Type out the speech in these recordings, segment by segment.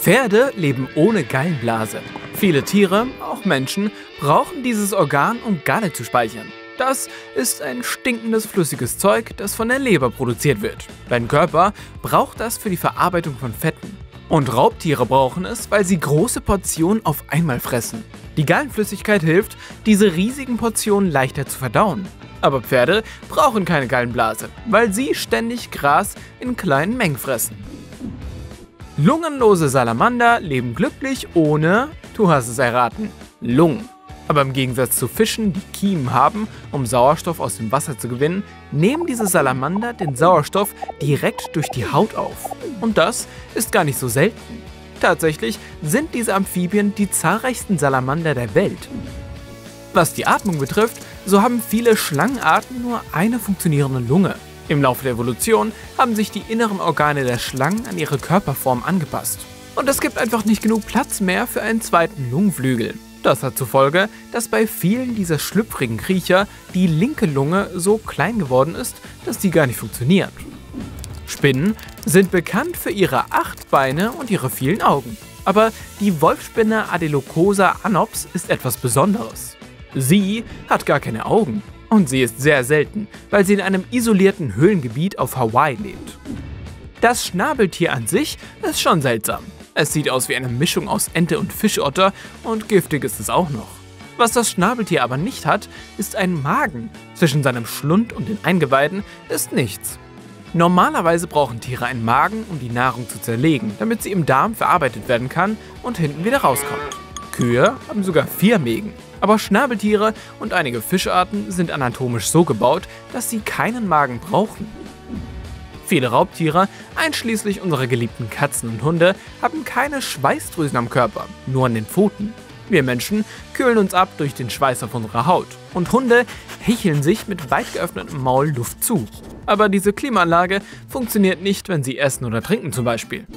Pferde leben ohne Gallenblase. Viele Tiere, auch Menschen, brauchen dieses Organ, um Galle zu speichern. Das ist ein stinkendes, flüssiges Zeug, das von der Leber produziert wird. Dein Körper braucht das für die Verarbeitung von Fetten. Und Raubtiere brauchen es, weil sie große Portionen auf einmal fressen. Die Gallenflüssigkeit hilft, diese riesigen Portionen leichter zu verdauen. Aber Pferde brauchen keine Gallenblase, weil sie ständig Gras in kleinen Mengen fressen. Lungenlose Salamander leben glücklich ohne, du hast es erraten, Lungen. Aber im Gegensatz zu Fischen, die Kiemen haben, um Sauerstoff aus dem Wasser zu gewinnen, nehmen diese Salamander den Sauerstoff direkt durch die Haut auf. Und das ist gar nicht so selten. Tatsächlich sind diese Amphibien die zahlreichsten Salamander der Welt. Was die Atmung betrifft, so haben viele Schlangenarten nur eine funktionierende Lunge. Im Laufe der Evolution haben sich die inneren Organe der Schlangen an ihre Körperform angepasst. Und es gibt einfach nicht genug Platz mehr für einen zweiten Lungenflügel. Das hat zur Folge, dass bei vielen dieser schlüpfrigen Kriecher die linke Lunge so klein geworden ist, dass sie gar nicht funktioniert. Spinnen sind bekannt für ihre 8 Beine und ihre vielen Augen. Aber die Wolfsspinne Adelocosa anops ist etwas Besonderes. Sie hat gar keine Augen. Und sie ist sehr selten, weil sie in einem isolierten Höhlengebiet auf Hawaii lebt. Das Schnabeltier an sich ist schon seltsam. Es sieht aus wie eine Mischung aus Ente und Fischotter und giftig ist es auch noch. Was das Schnabeltier aber nicht hat, ist ein Magen. Zwischen seinem Schlund und den Eingeweiden ist nichts. Normalerweise brauchen Tiere einen Magen, um die Nahrung zu zerlegen, damit sie im Darm verarbeitet werden kann und hinten wieder rauskommt. Kühe haben sogar 4 Mägen. Aber Schnabeltiere und einige Fischarten sind anatomisch so gebaut, dass sie keinen Magen brauchen. Viele Raubtiere, einschließlich unserer geliebten Katzen und Hunde, haben keine Schweißdrüsen am Körper, nur an den Pfoten. Wir Menschen kühlen uns ab durch den Schweiß auf unserer Haut und Hunde hecheln sich mit weit geöffnetem Maul Luft zu. Aber diese Klimaanlage funktioniert nicht, wenn sie essen oder trinken zum Beispiel.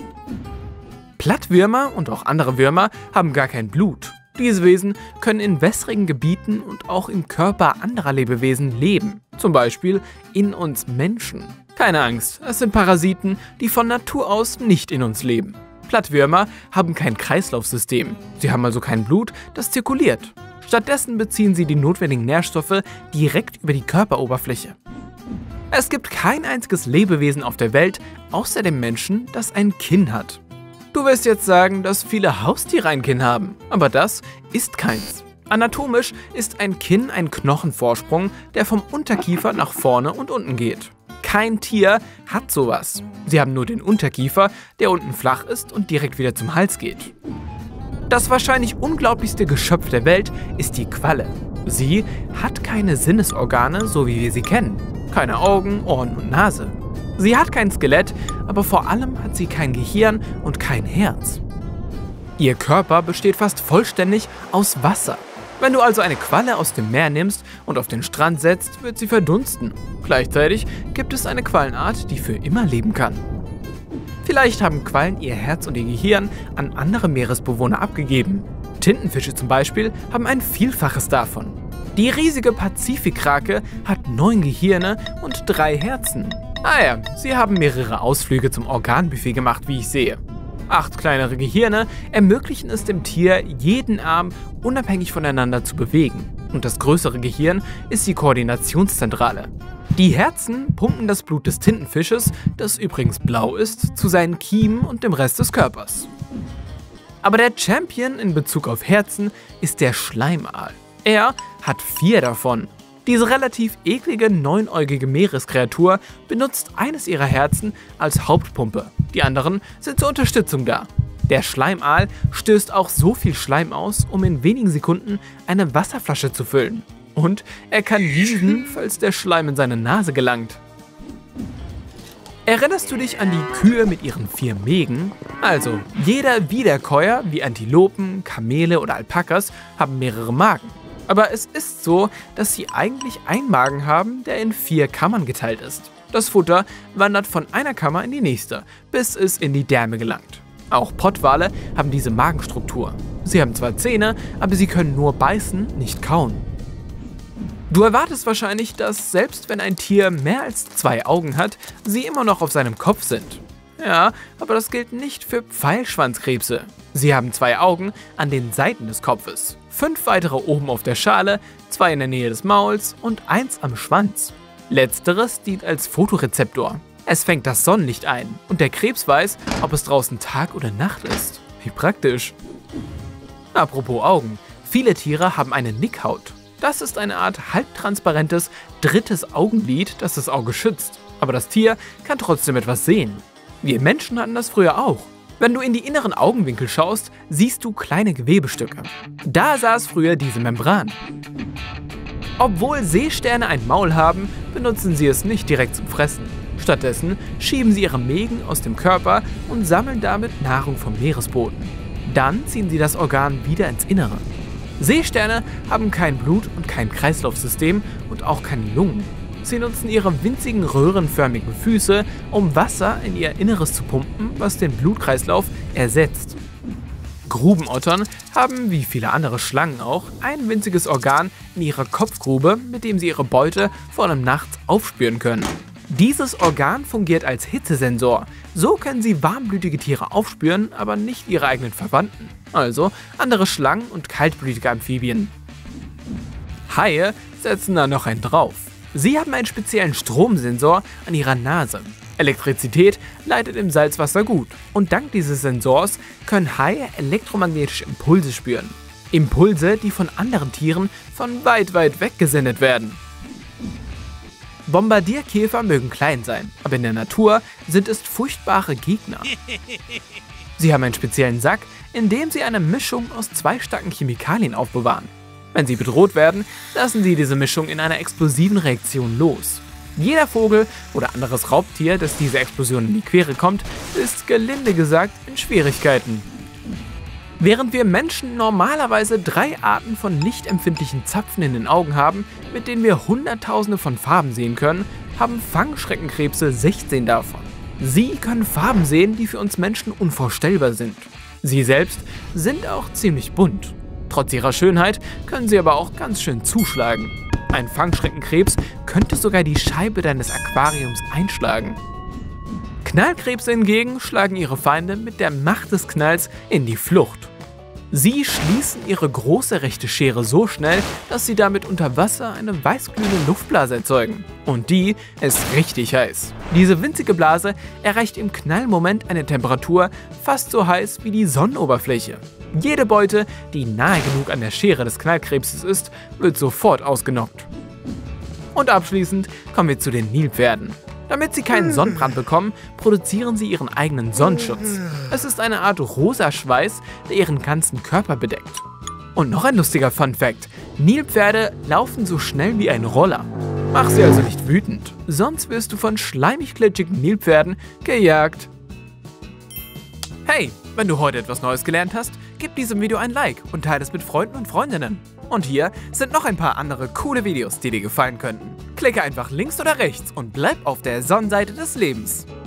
Plattwürmer und auch andere Würmer haben gar kein Blut. Diese Wesen können in wässrigen Gebieten und auch im Körper anderer Lebewesen leben, zum Beispiel in uns Menschen. Keine Angst, es sind Parasiten, die von Natur aus nicht in uns leben. Plattwürmer haben kein Kreislaufsystem, sie haben also kein Blut, das zirkuliert. Stattdessen beziehen sie die notwendigen Nährstoffe direkt über die Körperoberfläche. Es gibt kein einziges Lebewesen auf der Welt, außer dem Menschen, das ein Kinn hat. Du wirst jetzt sagen, dass viele Haustiere ein Kinn haben, aber das ist keins. Anatomisch ist ein Kinn ein Knochenvorsprung, der vom Unterkiefer nach vorne und unten geht. Kein Tier hat sowas. Sie haben nur den Unterkiefer, der unten flach ist und direkt wieder zum Hals geht. Das wahrscheinlich unglaublichste Geschöpf der Welt ist die Qualle. Sie hat keine Sinnesorgane, so wie wir sie kennen. Keine Augen, Ohren und Nase. Sie hat kein Skelett, aber vor allem hat sie kein Gehirn und kein Herz. Ihr Körper besteht fast vollständig aus Wasser. Wenn du also eine Qualle aus dem Meer nimmst und auf den Strand setzt, wird sie verdunsten. Gleichzeitig gibt es eine Quallenart, die für immer leben kann. Vielleicht haben Quallen ihr Herz und ihr Gehirn an andere Meeresbewohner abgegeben. Tintenfische zum Beispiel haben ein Vielfaches davon. Die riesige Pazifikkrake hat 9 Gehirne und 3 Herzen. Ah ja, sie haben mehrere Ausflüge zum Organbuffet gemacht, wie ich sehe. 8 kleinere Gehirne ermöglichen es dem Tier, jeden Arm unabhängig voneinander zu bewegen. Und das größere Gehirn ist die Koordinationszentrale. Die Herzen pumpen das Blut des Tintenfisches, das übrigens blau ist, zu seinen Kiemen und dem Rest des Körpers. Aber der Champion in Bezug auf Herzen ist der Schleimaal. Er hat 4 davon. Diese relativ eklige, 9-äugige Meereskreatur benutzt eines ihrer Herzen als Hauptpumpe. Die anderen sind zur Unterstützung da. Der Schleimaal stößt auch so viel Schleim aus, um in wenigen Sekunden eine Wasserflasche zu füllen. Und er kann niesen, falls der Schleim in seine Nase gelangt. Erinnerst du dich an die Kühe mit ihren 4 Mägen? Also, jeder Wiederkäuer, wie Antilopen, Kamele oder Alpakas, haben mehrere Magen. Aber es ist so, dass sie eigentlich einen Magen haben, der in 4 Kammern geteilt ist. Das Futter wandert von einer Kammer in die nächste, bis es in die Därme gelangt. Auch Pottwale haben diese Magenstruktur. Sie haben zwar Zähne, aber sie können nur beißen, nicht kauen. Du erwartest wahrscheinlich, dass selbst wenn ein Tier mehr als 2 Augen hat, sie immer noch auf seinem Kopf sind. Ja, aber das gilt nicht für Pfeilschwanzkrebse. Sie haben 2 Augen an den Seiten des Kopfes, 5 weitere oben auf der Schale, 2 in der Nähe des Mauls und 1 am Schwanz. Letzteres dient als Photorezeptor. Es fängt das Sonnenlicht ein und der Krebs weiß, ob es draußen Tag oder Nacht ist. Wie praktisch. Apropos Augen. Viele Tiere haben eine Nickhaut. Das ist eine Art halbtransparentes drittes Augenlid, das das Auge schützt. Aber das Tier kann trotzdem etwas sehen. Wir Menschen hatten das früher auch. Wenn du in die inneren Augenwinkel schaust, siehst du kleine Gewebestücke. Da saß früher diese Membran. Obwohl Seesterne ein Maul haben, benutzen sie es nicht direkt zum Fressen. Stattdessen schieben sie ihre Mägen aus dem Körper und sammeln damit Nahrung vom Meeresboden. Dann ziehen sie das Organ wieder ins Innere. Seesterne haben kein Blut- und kein Kreislaufsystem und auch keine Lungen. Sie nutzen ihre winzigen röhrenförmigen Füße, um Wasser in ihr Inneres zu pumpen, was den Blutkreislauf ersetzt. Grubenottern haben, wie viele andere Schlangen auch, ein winziges Organ in ihrer Kopfgrube, mit dem sie ihre Beute vor allem nachts aufspüren können. Dieses Organ fungiert als Hitzesensor. So können sie warmblütige Tiere aufspüren, aber nicht ihre eigenen Verwandten. Also andere Schlangen und kaltblütige Amphibien. Haie setzen da noch einen drauf. Sie haben einen speziellen Stromsensor an ihrer Nase. Elektrizität leitet im Salzwasser gut und dank dieses Sensors können Haie elektromagnetische Impulse spüren. Impulse, die von anderen Tieren von weit weg gesendet werden. Bombardierkäfer mögen klein sein, aber in der Natur sind es furchtbare Gegner. Sie haben einen speziellen Sack, in dem sie eine Mischung aus 2 starken Chemikalien aufbewahren. Wenn sie bedroht werden, lassen sie diese Mischung in einer explosiven Reaktion los. Jeder Vogel oder anderes Raubtier, das diese Explosion in die Quere kommt, ist gelinde gesagt in Schwierigkeiten. Während wir Menschen normalerweise 3 Arten von lichtempfindlichen Zapfen in den Augen haben, mit denen wir Hunderttausende von Farben sehen können, haben Fangschreckenkrebse 16 davon. Sie können Farben sehen, die für uns Menschen unvorstellbar sind. Sie selbst sind auch ziemlich bunt. Trotz ihrer Schönheit können sie aber auch ganz schön zuschlagen. Ein Fangschreckenkrebs könnte sogar die Scheibe deines Aquariums einschlagen. Knallkrebse hingegen schlagen ihre Feinde mit der Macht des Knalls in die Flucht. Sie schließen ihre große rechte Schere so schnell, dass sie damit unter Wasser eine weißglühende Luftblase erzeugen. Und die ist richtig heiß. Diese winzige Blase erreicht im Knallmoment eine Temperatur fast so heiß wie die Sonnenoberfläche. Jede Beute, die nahe genug an der Schere des Knallkrebses ist, wird sofort ausgenockt. Und abschließend kommen wir zu den Nilpferden. Damit sie keinen Sonnenbrand bekommen, produzieren sie ihren eigenen Sonnenschutz. Es ist eine Art rosa Schweiß, der ihren ganzen Körper bedeckt. Und noch ein lustiger Fun-Fact: Nilpferde laufen so schnell wie ein Roller. Mach sie also nicht wütend, sonst wirst du von schleimig-glitschigen Nilpferden gejagt. Hey, wenn du heute etwas Neues gelernt hast, gib diesem Video ein Like und teile es mit Freunden und Freundinnen. Und hier sind noch ein paar andere coole Videos, die dir gefallen könnten. Klicke einfach links oder rechts und bleib auf der Sonnenseite des Lebens.